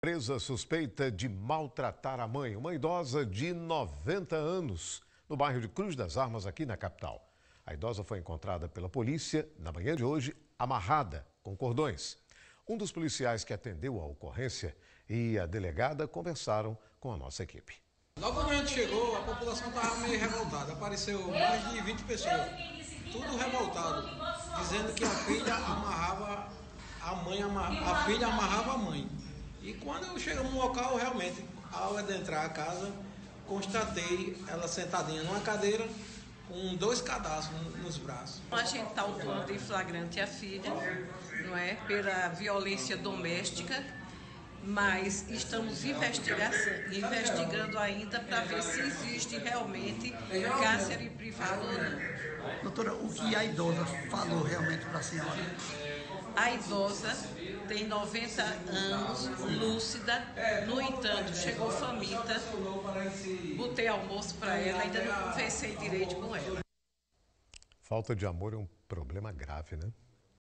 Presa suspeita de maltratar a mãe, uma idosa de 90 anos, no bairro de Cruz das Armas, aqui na capital. A idosa foi encontrada pela polícia na manhã de hoje, amarrada com cordões. Um dos policiais que atendeu a ocorrência e a delegada conversaram com a nossa equipe. Logo quando a gente chegou, a população estava meio revoltada. Apareceu mais de 20 pessoas, tudo revoltado, dizendo que a filha amarrava a mãe, a filha amarrava a mãe. E quando eu chego no local, realmente, ao adentrar a casa, constatei ela sentadinha numa cadeira com 2 cadastros nos braços. A gente está autuando em flagrante a filha, não é, pela violência doméstica, mas estamos investigando ainda para ver se existe realmente cárcere privado ou não. Doutora, o que a idosa falou realmente para a senhora? A idosa tem 90 anos, lúcida, no entanto, chegou faminta, botei almoço para ela, ainda não conversei direito com ela. Falta de amor é um problema grave, né?